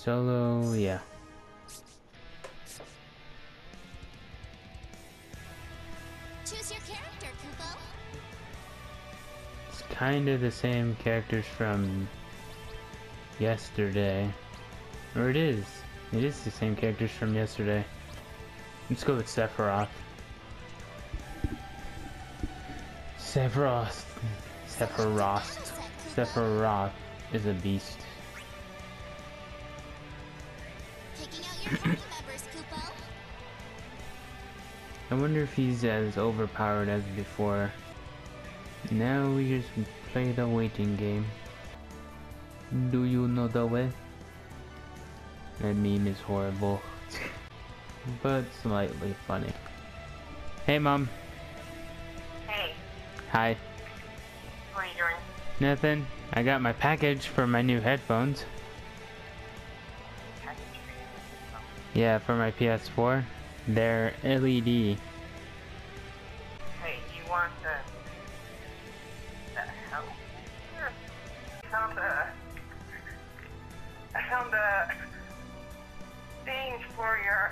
solo, yeah. Choose your character, Kupo. It's kind of the same characters from yesterday. Or it is. It is the same characters from yesterday. Let's go with Sephiroth. Sephiroth is a beast. Picking out your party members, Kupo. I wonder if he's as overpowered as before. Now we just play the waiting game. Do you know the way? That meme is horrible. But slightly funny. Hey Mom. Hey, Hi. what are you doing? Nothing. I got my package for my new headphones. Yeah, for my PS4. They're LED. Hey, you want the hell? I found the thing for your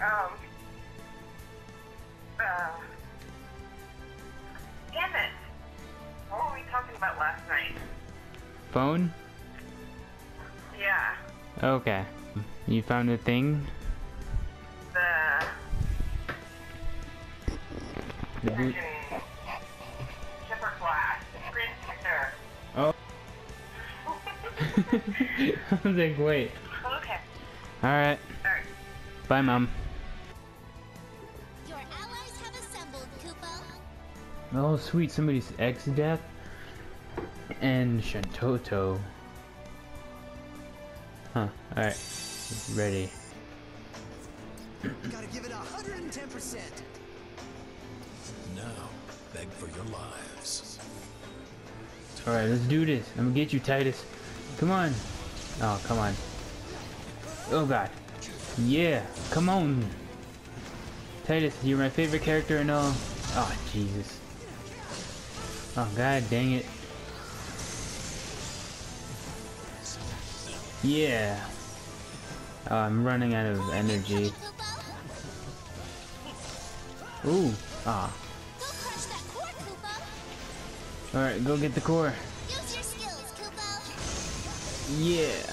damn it. What were we talking about last night? Phone? Yeah, Okay. You found a thing? the The boot. Shipper class, screen protector. Oh. I was like, wait. Okay, Alright. alright. Bye, Mom. Your allies have assembled, Kupo. Oh, sweet. Somebody's X-Death and Shantoto. Huh. Alright. Ready. Gotta give it 110%. Now, beg for your lives. Alright, let's do this. I'm gonna get you, Titus. Come on. Oh, come on. Oh, God. Yeah. Come on. Titus, you're my favorite character and all. Oh, Jesus. Oh, God dang it. Yeah. Oh, I'm running out of energy. Kupo. Ooh. Ah. Go crush that core, Kupo. Alright, go get the core. Use your skills, Kupo. Yeah.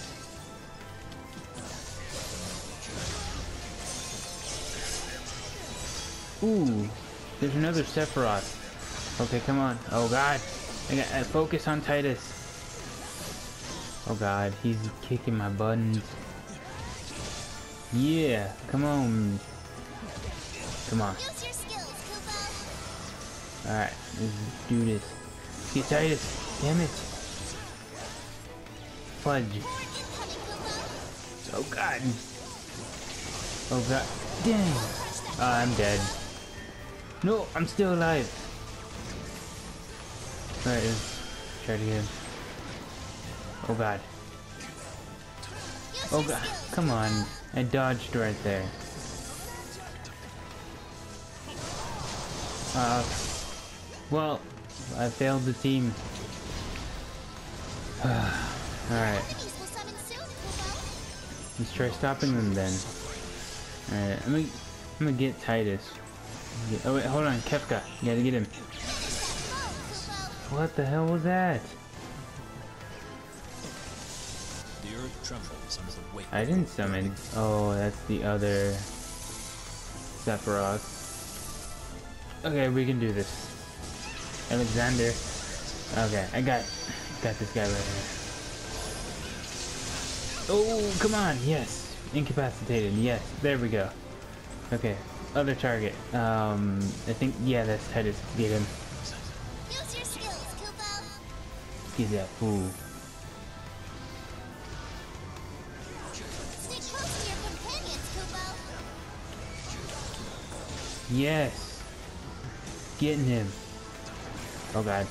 Ooh. There's another Sephiroth. Okay, come on. Oh, God. I got focus on Titus. Oh, God. He's kicking my buttons. Yeah. Come on. Come on. Use your skills, Kupo. Alright, let's do this. Get Titus! Damn it! Fudge. Forward incoming, Kupo. Oh God! Oh God! Dang! Crush that I'm dead. No, I'm still alive! Alright, let's try it again. Oh God. Use Oh your God. skills, Come on. Kupo. I dodged right there. Well, I failed the team. Alright, Enemies will summon soon, Kupo. let's try stopping them then. Alright, I'm gonna get Titus. Oh wait, hold on, Kefka. You gotta get him. Kupo. What the hell was that? The earth trembles under the weight. I didn't summon. Oh, that's the other Sephiroth. Okay, we can do this. Alexander. Okay, I got this guy right here. Oh, come on, yes. Incapacitated, yes. There we go. Okay, other target. I think, yeah, that's Titus. Get him. Use your skills, Kupo. Get that fool. Stay close to your companions, Kupo. Yes. Getting him. Oh God.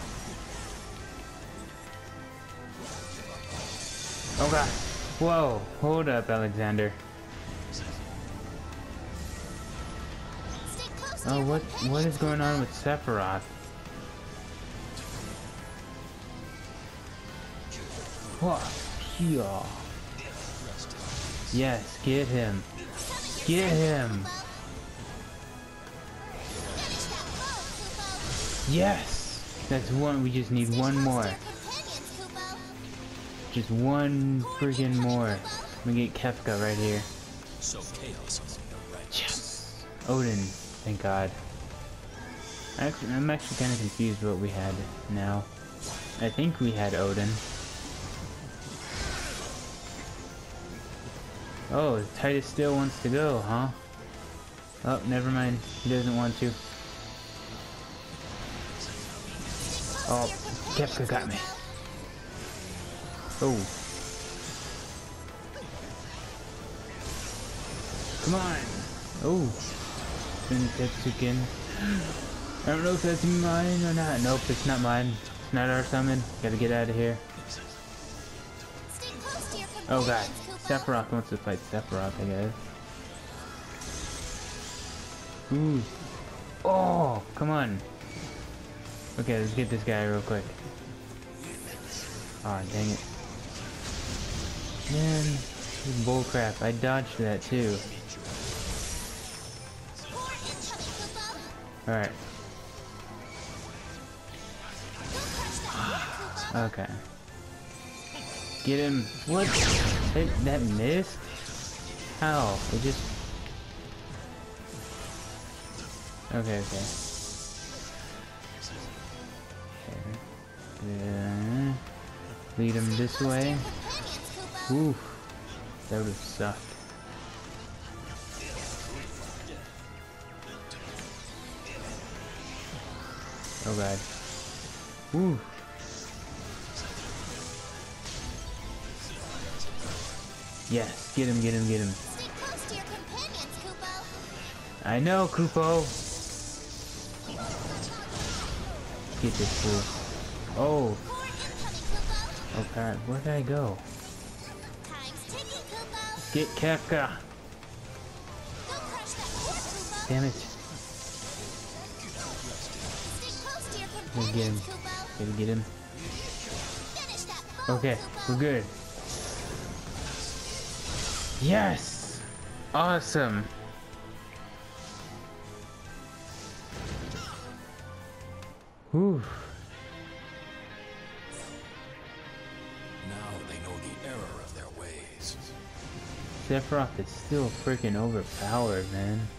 Oh God. Whoa. Hold up, Alexander. Stay close to Oh, your what companions, is going on Kupo. with Sephiroth? Whoa. Yeah. Yes, get him. Get him. Yes! That's one, we just need one more. Just one friggin' more. We get Kefka right here. So chaos is in your ranks. Yes! Odin, thank God. I'm actually kind of confused what we had now. I think we had Odin. Oh, Titus still wants to go, huh? Oh, never mind. He doesn't want to. Oh, Kefka got me. Oh. Come on. Oh. Tetsuken. I don't know if that's mine or not. Nope, it's not mine. It's not our summon. Gotta get out of here. Oh god. Sephiroth wants to fight Sephiroth, I guess. Ooh. Oh, come on. Okay, let's get this guy real quick. Aw, oh, dang it. Man, this is bullcrap. I dodged that too. Alright. Okay. Get him. What? That missed? How? It just... Okay. Yeah. Lead him this way. Oof. That would have sucked. Oh god. Ooh. Yes, get him. I know, Kupo. Get this fool. Oh. Oh god, where did I go? Get Kefka. Damn it. Gotta get him. Gotta get him. Okay, we're good. Yes! Awesome! Whew. Now they know the error of their ways. Sephiroth is still freaking overpowered, man.